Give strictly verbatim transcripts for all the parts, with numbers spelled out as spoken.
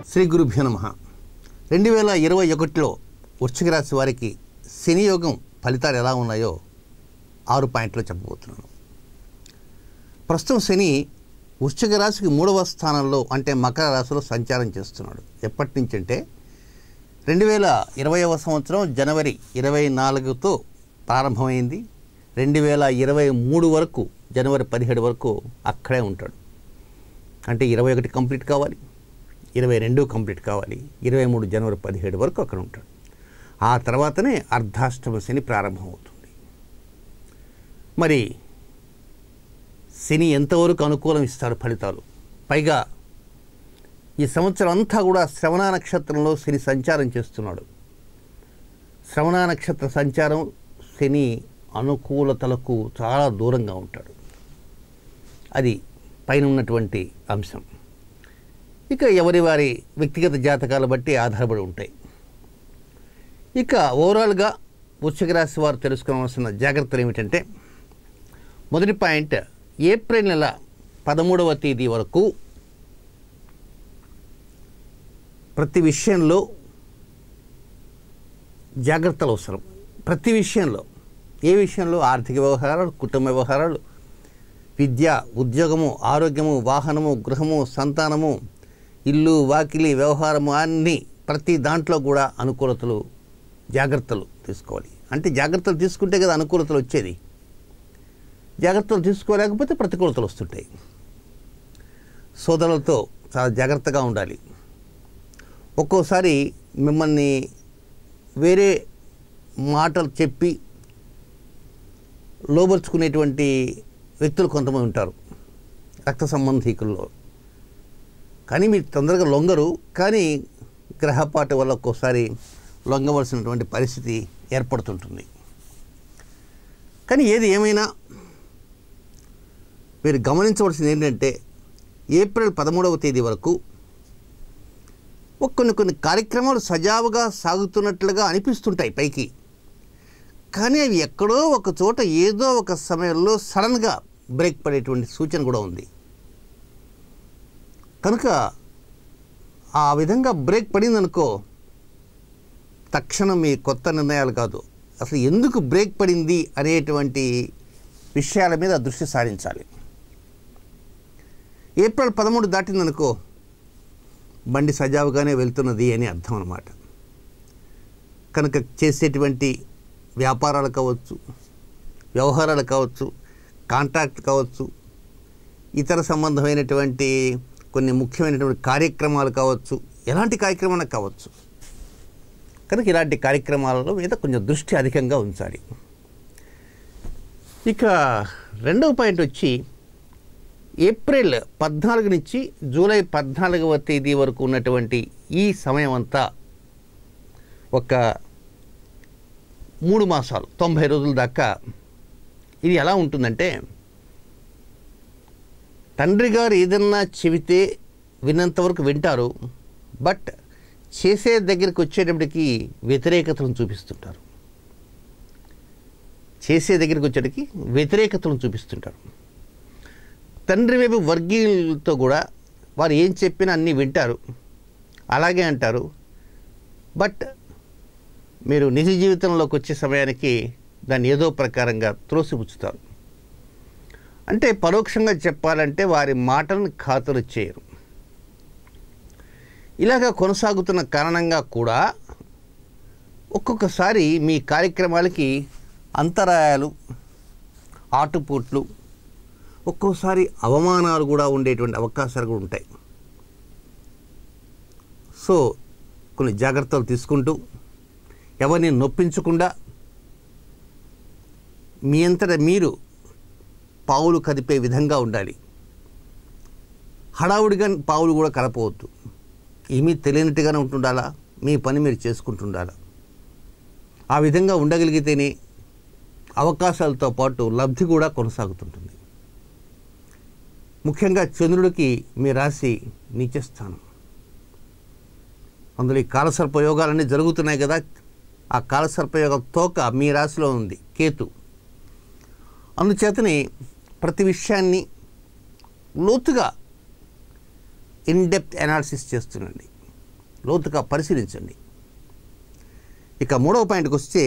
శ్రీ గురుభ్యో నమః. రెండు వేల ఇరవై ఒకటిలో వృశ్చిక రాశి వారికి శని యోగం ఫలితాలు ఎలా ఉన్నాయో ఆరు పాయింట్లో చెప్పబోతున్నాను. ప్రస్తుతం శని వృశ్చిక రాశికి మూడవ స్థానంలో అంటే మకర రాశిలో సంచారం చేస్తున్నాడు. ఎప్పటి నుంచి అంటే రెండు వేల ఇరవైవ సంవత్సరం జనవరి ఇరవై నాలుగుతో ప్రారంభమైంది. రెండు వేల ఇరవై మూడు వరకు జనవరి పదిహేడు వరకు అక్కడే ఉంటాడు. అంటే ఇరవై ఒకటి కంప్లీట్ కావాలి, ఇరవై రెండు కంప్లీట్ కావాలి, ఇరవై మూడు జనవరి పదిహేడు వరకు అక్కడ ఉంటాడు. ఆ తర్వాతనే అర్ధాష్టమ శని ప్రారంభమవుతుంది. మరి శని ఎంతవరకు అనుకూలం ఇస్తాడు ఫలితాలు? పైగా ఈ సంవత్సరం అంతా కూడా శ్రవణ నక్షత్రంలో శని సంచారం చేస్తున్నాడు. శ్రవణ నక్షత్ర సంచారం శని అనుకూలతలకు చాలా దూరంగా ఉంటాడు. అది పైన ఉన్నటువంటి అంశం. ఇక ఎవరి వారి వ్యక్తిగత జాతకాలు బట్టి ఆధారపడి ఉంటాయి. ఇక ఓవరాల్గా వృశ్చిక రాశి వారు తెలుసుకోవాల్సిన జాగ్రత్తలు ఏమిటంటే, మొదటి పాయింట్, ఏప్రిల్ నెల పదమూడవ తేదీ వరకు ప్రతి విషయంలో జాగ్రత్తలు అవసరం. ప్రతి విషయంలో, ఏ విషయంలో? ఆర్థిక వ్యవహారాలు, కుటుంబ వ్యవహారాలు, విద్య, ఉద్యోగము, ఆరోగ్యము, వాహనము, గృహము, సంతానము, ఇల్లు, వాకిలి, వ్యవహారము, అన్నీ ప్రతి దాంట్లో కూడా అనుకూలతలు, జాగ్రత్తలు తీసుకోవాలి. అంటే జాగ్రత్తలు తీసుకుంటే కదా అనుకూలతలు వచ్చేది. జాగ్రత్తలు తీసుకోలేకపోతే ప్రతికూలతలు వస్తుంటాయి. సోదరులతో చాలా జాగ్రత్తగా ఉండాలి. ఒక్కోసారి మిమ్మల్ని వేరే మాటలు చెప్పి లోబర్చుకునేటువంటి వ్యక్తులు కొంతమంది ఉంటారు రక్త సంబంధీకుల్లో. కానీ మీరు తొందరగా లొంగరు, కానీ గ్రహపాటు వల్ల ఒక్కోసారి లొంగవలసినటువంటి పరిస్థితి ఏర్పడుతుంటుంది. కానీ ఏది ఏమైనా మీరు గమనించవలసింది ఏంటంటే, ఏప్రిల్ పదమూడవ తేదీ వరకు కొన్ని కొన్ని కార్యక్రమాలు సజావుగా సాగుతున్నట్లుగా అనిపిస్తుంటాయి పైకి. కానీ అవి ఎక్కడో ఒక చోట ఏదో ఒక సమయంలో సడన్గా బ్రేక్ పడేటువంటి సూచన కూడా ఉంది. కనుక ఆ విధంగా బ్రేక్ పడిందనుకో, తక్షణం మీ కొత్త నిర్ణయాలు కాదు, అసలు ఎందుకు బ్రేక్ పడింది అనేటువంటి విషయాల మీద దృష్టి సారించాలి. ఏప్రిల్ పదమూడు దాటిందనుకో, బండి సజావుగానే వెళ్తున్నది అని అర్థం అన్నమాట. కనుక చేసేటువంటి వ్యాపారాలు కావచ్చు, వ్యవహారాలు కావచ్చు, కాంట్రాక్ట్ కావచ్చు, ఇతర సంబంధమైనటువంటి కొన్ని ముఖ్యమైనటువంటి కార్యక్రమాలు కావచ్చు, ఎలాంటి కార్యక్రమాలు కావచ్చు. కనుక ఇలాంటి కార్యక్రమాల మీద కొంచెం దృష్టి అధికంగా ఉంచాలి. ఇక రెండవ పాయింట్ వచ్చి, ఏప్రిల్ పద్నాలుగు నుంచి జూలై పద్నాలుగవ తేదీ వరకు ఉన్నటువంటి ఈ సమయం అంతా ఒక మూడు మాసాలు తొంభై రోజుల దాకా ఇది ఎలా ఉంటుందంటే, తండ్రి గారు ఏదన్నా చెబితే విన్నంతవరకు వింటారు, బట్ చేసే దగ్గరికి వచ్చేటప్పటికి వ్యతిరేకతను చూపిస్తుంటారు. చేసే దగ్గరికి వచ్చేటికి వ్యతిరేకతను చూపిస్తుంటారు. తండ్రి వైపు వర్గీయులతో కూడా వారు ఏం చెప్పినా అన్నీ వింటారు, అలాగే అంటారు. బట్ మీరు నిజ జీవితంలోకి వచ్చే సమయానికి దాన్ని ఏదో ప్రకారంగా త్రోసిపుచ్చుతారు. అంటే పరోక్షంగా చెప్పాలంటే వారి మాటలను ఖాతరు చేయరు. ఇలాగా కొనసాగుతున్న కారణంగా కూడా ఒక్కొక్కసారి మీ కార్యక్రమాలకి అంతరాయాలు, ఆటుపోట్లు, ఒక్కోసారి అవమానాలు కూడా ఉండేటువంటి అవకాశాలు కూడా ఉంటాయి. సో కొన్ని జాగ్రత్తలు తీసుకుంటూ, ఎవరిని నొప్పించకుండా మీ అంతటా మీరు పావులు కదిపే విధంగా ఉండాలి. హడావుడిగా పావులు కూడా కలపవద్దు. ఏమీ తెలియనట్టుగానే ఉంటుండాలా, మీ పని మీరు చేసుకుంటుండాలా. ఆ విధంగా ఉండగలిగితేనే అవకాశాలతో పాటు లబ్ధి కూడా కొనసాగుతుంటుంది. ముఖ్యంగా చంద్రుడికి మీ రాశి నీచస్థానం. అందులో ఈ కాలసర్పయోగాలన్నీ జరుగుతున్నాయి కదా. ఆ కాలసర్పయోగ తోక మీ రాశిలో ఉంది, కేతు. అందుచేతనే ప్రతి విషయాన్ని లోతుగా ఇన్ డెప్త్ అనాలిసిస్ చేస్తుండండి. లోతుగా పరిశీలించండి. ఇక మూడవ పాయింట్కి వస్తే,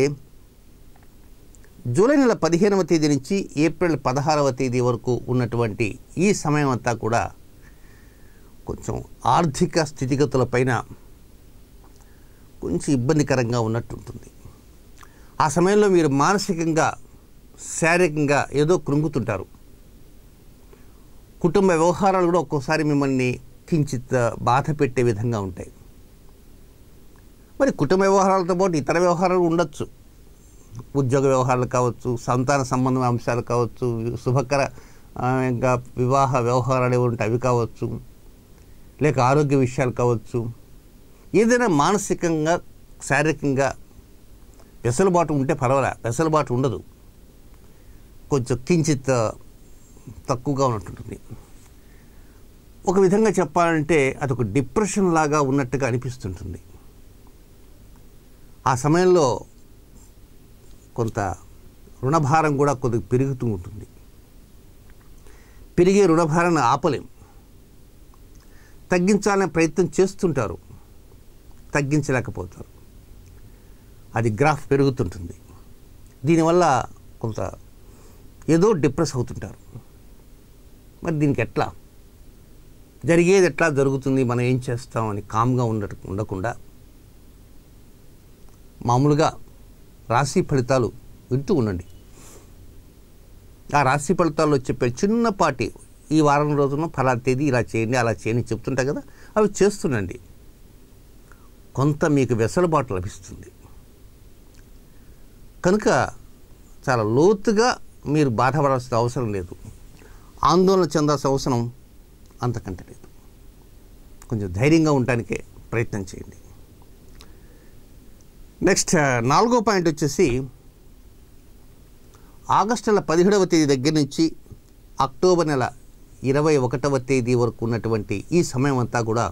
జూలై నెల పదిహేనవ తేదీ నుంచి ఏప్రిల్ పదహారవ తేదీ వరకు ఉన్నటువంటి ఈ సమయం అంతా కూడా కొంచెం ఆర్థిక స్థితిగతులపైన కొంచెం ఇబ్బందికరంగా ఉన్నట్టు ఉంటుంది. ఆ సమయంలో మీరు మానసికంగా శారీరకంగా ఏదో కృంగుతుంటారు. కుటుంబ వ్యవహారాలు కూడా ఒక్కోసారి మిమ్మల్ని కించిత్ బాధ పెట్టే విధంగా ఉంటాయి. మరి కుటుంబ వ్యవహారాలతో పాటు ఇతర వ్యవహారాలు ఉండొచ్చు. ఉద్యోగ వ్యవహారాలు కావచ్చు, సంతాన సంబంధం అంశాలు కావచ్చు, శుభకర ఇంకా వివాహ వ్యవహారాలు ఏవి ఉంటాయి అవి కావచ్చు, లేక ఆరోగ్య విషయాలు కావచ్చు. ఏదైనా మానసికంగా శారీరకంగా వెసులుబాటు ఉంటే పర్వాలే, వెసులుబాటు ఉండదు, కొంచెం కించిత్ తక్కువగా ఉన్నట్టుంటుంది. ఒక విధంగా చెప్పాలంటే అదొక డిప్రెషన్ లాగా ఉన్నట్టుగా అనిపిస్తుంటుంది. ఆ సమయంలో కొంత రుణభారం కూడా కొద్దిగా పెరుగుతూ ఉంటుంది. పెరిగే రుణభారాన్ని ఆపలేం. తగ్గించాలనే ప్రయత్నం చేస్తుంటారు, తగ్గించలేకపోతారు. అది గ్రాఫ్ పెరుగుతుంటుంది. దీనివల్ల కొంత ఏదో డిప్రెస్ అవుతుంటారు. మరి దీనికి ఎట్లా జరిగేది ఎట్లా జరుగుతుంది, మనం ఏం చేస్తామని కామ్గా ఉండ ఉండకుండా మామూలుగా రాశి ఫలితాలు వింటూ ఉండండి. ఆ రాశి ఫలితాల్లో చెప్పే చిన్నపాటి ఈ వారం రోజున ఫలానా తేదీ ఇలా చేయండి అలా చేయండి చెప్తుంటాయి కదా, అవి చేస్తుండండి. కొంత మీకు వెసులుబాటు లభిస్తుంది. కనుక చాలా లోతుగా మీరు బాధపడాల్సిన అవసరం లేదు, ఆందోళన చెందాల్సిన అవసరం అంతకంటే లేదు. కొంచెం ధైర్యంగా ఉండటానికే ప్రయత్నం చేయండి. నెక్స్ట్ నాలుగో పాయింట్ వచ్చేసి, ఆగస్టు నెల పదిహేడవ తేదీ దగ్గర నుంచి అక్టోబర్ నెల ఇరవై ఒకటవ తేదీ వరకు ఉన్నటువంటి ఈ సమయం అంతా కూడా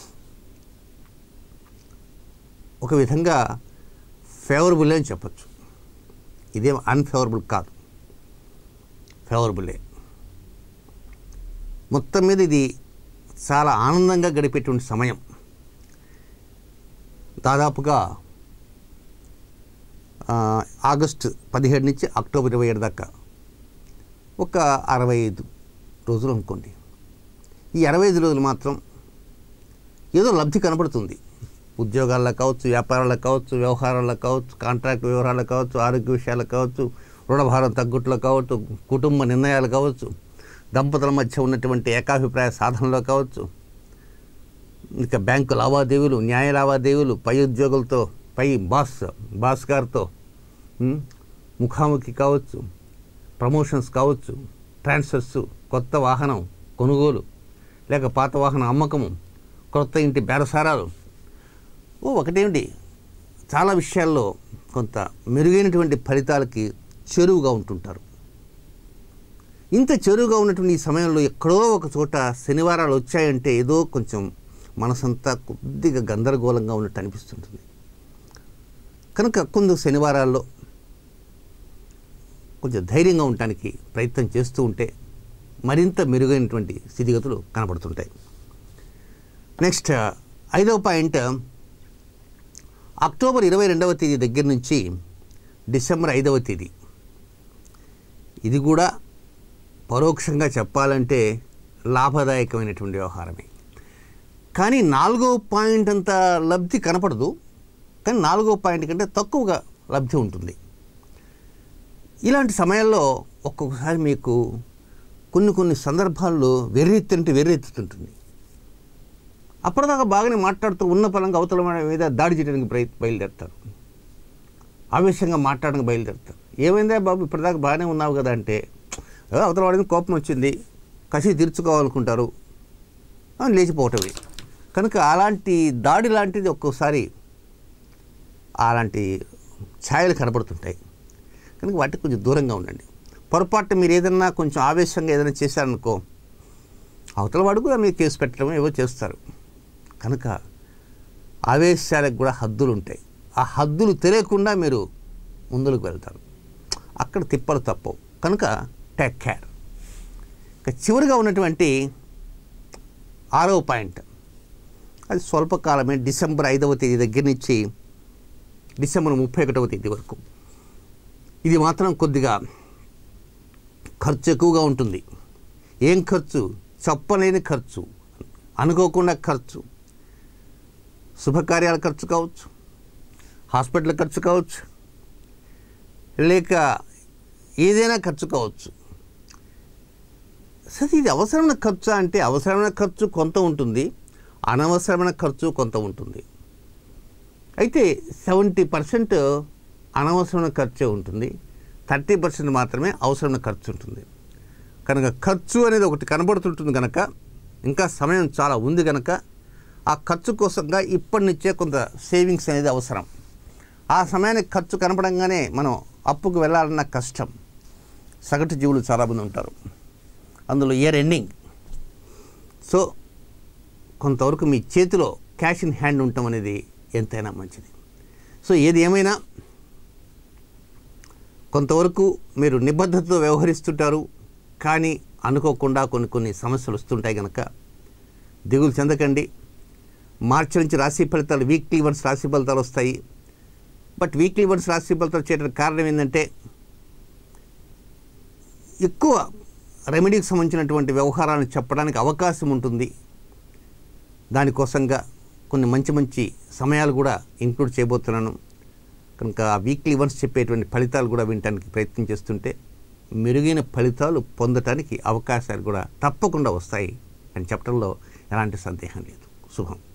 ఒక విధంగా ఫేవరబుల్ అని చెప్పచ్చు. ఇదేం అన్ఫేవరబుల్ కాదు, ఫేవరబులే. మొత్తం మీద ఇది చాలా ఆనందంగా గడిపేటువంటి సమయం. దాదాపుగా ఆగస్టు పదిహేడు నుంచి అక్టోబర్ ఇరవై ఏడు దాకా ఒక అరవై ఐదు రోజులు అనుకోండి. ఈ అరవై ఐదు రోజులు మాత్రం ఏదో లబ్ధి కనబడుతుంది. ఉద్యోగాల్లో కావచ్చు, వ్యాపారాల్లో కావచ్చు, వ్యవహారాల్లో కావచ్చు, కాంట్రాక్ట్ వ్యవహారాలు కావచ్చు, ఆరోగ్య విషయాలు కావచ్చు, రుణభారం తగ్గుట్లో కావచ్చు, కుటుంబ నిర్ణయాలు కావచ్చు, దంపతుల మధ్య ఉన్నటువంటి ఏకాభిప్రాయ సాధనలో కావచ్చు, ఇక బ్యాంకు లావాదేవీలు, న్యాయ లావాదేవీలు, పై ఉద్యోగులతో, పై బాస్ బాస్ గారితో ముఖాముఖి కావచ్చు, ప్రమోషన్స్ కావచ్చు, ట్రాన్స్ఫర్స్, కొత్త వాహనం కొనుగోలు, లేక పాత వాహనం అమ్మకము, కొత్త ఇంటి బేరసారాలు, ఓ ఒకటేమిటి చాలా విషయాల్లో కొంత మెరుగైనటువంటి ఫలితాలకి చెరువుగా ఉంటుంటారు. ఇంత చెరువుగా ఉన్నటువంటి ఈ సమయంలో ఎక్కడో ఒక చోట శనివారాలు వచ్చాయంటే ఏదో కొంచెం మనసంతా కొద్దిగా గందరగోళంగా ఉన్నట్టు అనిపిస్తుంటుంది. కనుక కొంత శనివారాల్లో కొంచెం ధైర్యంగా ఉండటానికి ప్రయత్నం చేస్తూ ఉంటే మరింత మెరుగైనటువంటి స్థితిగతులు కనబడుతుంటాయి. నెక్స్ట్ ఐదవ పాయింట్, అక్టోబర్ ఇరవై రెండవ తేదీ దగ్గర నుంచి డిసెంబర్ ఐదవ తేదీ, ఇది కూడా పరోక్షంగా చెప్పాలంటే లాభదాయకమైనటువంటి వ్యవహారమే. కానీ నాలుగో పాయింట్ అంత లబ్ధి కనపడదు, కానీ నాలుగో పాయింట్ కంటే తక్కువగా లబ్ధి ఉంటుంది. ఇలాంటి సమయాల్లో ఒక్కొక్కసారి మీకు కొన్ని కొన్ని సందర్భాల్లో వెర్రెత్తుంటే వెర్రెత్తుతుంటుంది. అప్పటిదాకా బాగానే మాట్లాడుతూ ఉన్న పరంగా అవతల మీద దాడి చేయడానికి ప్రయత్ బయలుదేరుతారు, ఆవేశంగా మాట్లాడడానికి బయలుదేరుతారు. ఏమైందా బాబు ఇప్పటిదాకా బాగానే ఉన్నావు కదా అంటే, అవతల వాడికి కోపం వచ్చింది, కసి తీర్చుకోవాలనుకుంటారు, లేచిపోవటమే. కనుక అలాంటి దాడి లాంటిది ఒక్కోసారి అలాంటి ఛాయలు కనబడుతుంటాయి. కనుక వాటికి కొంచెం దూరంగా ఉండండి. పొరపాటు మీరు ఏదన్నా కొంచెం ఆవేశంగా ఏదైనా చేశారనుకో, అవతల వాడు కూడా మీరు కేసు పెట్టడం ఏవో చేస్తారు. కనుక ఆవేశాలకు కూడా హద్దులు ఉంటాయి. ఆ హద్దులు తెలియకుండా మీరు ముందుకు వెళ్తారు, అక్కడ తిప్పలు తప్పవు. కనుక టేక్ కేర్. ఇక చివరిగా ఉన్నటువంటి ఆరవ పాయింట్, అది స్వల్పకాలమే. డిసెంబర్ ఐదవ తేదీ దగ్గర నుంచి డిసెంబర్ ముప్పై ఒకటవ తేదీ వరకు. ఇది మాత్రం కొద్దిగా ఖర్చు ఎక్కువగా ఉంటుంది. ఏం ఖర్చు? చెప్పలేని ఖర్చు, అనుకోకుండా ఖర్చు. శుభకార్యాల ఖర్చు కావచ్చు, హాస్పిటల్ ఖర్చు కావచ్చు, లేక ఏదైనా ఖర్చు కావచ్చు. సరే, ఇది అవసరమైన ఖర్చు అంటే అవసరమైన ఖర్చు కొంత ఉంటుంది, అనవసరమైన ఖర్చు కొంత ఉంటుంది. అయితే సెవెంటీ పర్సెంట్ అనవసరమైన ఖర్చే ఉంటుంది, థర్టీ పర్సెంట్ మాత్రమే అవసరమైన ఖర్చు ఉంటుంది. కనుక ఖర్చు అనేది ఒకటి కనబడుతుంటుంది కనుక, ఇంకా సమయం చాలా ఉంది కనుక ఆ ఖర్చు కోసంగా ఇప్పటి నుంచే కొంత సేవింగ్స్ అనేది అవసరం. ఆ సమయానికి ఖర్చు కనపడంగానే మనం అప్పుకు వెళ్ళాలన్న కష్టం. సగటు జీవులు చాలామంది ఉంటారు, అందులో ఇయర్ ఎండింగ్. సో కొంతవరకు మీ చేతిలో క్యాష్ ఇన్ హ్యాండ్ ఉండటం అనేది ఎంతైనా మంచిది. సో ఏది ఏమైనా కొంతవరకు మీరు నిబద్ధతతో వ్యవహరిస్తుంటారు, కానీ అనుకోకుండా కొన్ని కొన్ని సమస్యలు వస్తుంటాయి కనుక దిగులు చెందకండి. మార్చి నుంచి రాశి ఫలితాలు, వీక్లీ వన్స్ రాశి ఫలితాలు వస్తాయి. బట్ వీక్లీ వన్స్ రాశి ఫలితాలు చేయడానికి కారణం ఏంటంటే ఎక్కువ రెమెడీకి సంబంధించినటువంటి వ్యవహారాలను చెప్పడానికి అవకాశం ఉంటుంది. దానికోసంగా కొన్ని మంచి మంచి సమయాలు కూడా ఇంక్లూడ్ చేయబోతున్నాను కనుక ఆ వీక్లీ వన్స్ చెప్పేటువంటి ఫలితాలు కూడా వినడానికి ప్రయత్నం చేస్తుంటే మెరుగైన ఫలితాలు పొందటానికి అవకాశాలు కూడా తప్పకుండా వస్తాయి అని చెప్పడంలో ఎలాంటి సందేహం లేదు. శుభం.